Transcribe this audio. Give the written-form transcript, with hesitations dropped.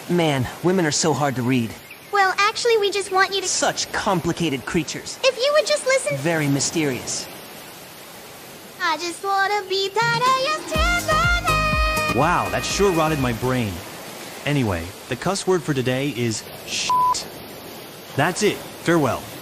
Man, women are so hard to read. Well, actually, we just want you to... Such complicated creatures. If you would just listen... Very mysterious. I just wanna be Tadaya's tender. Wow, that sure rotted my brain. Anyway, the cuss word for today is shit. That's it. Farewell.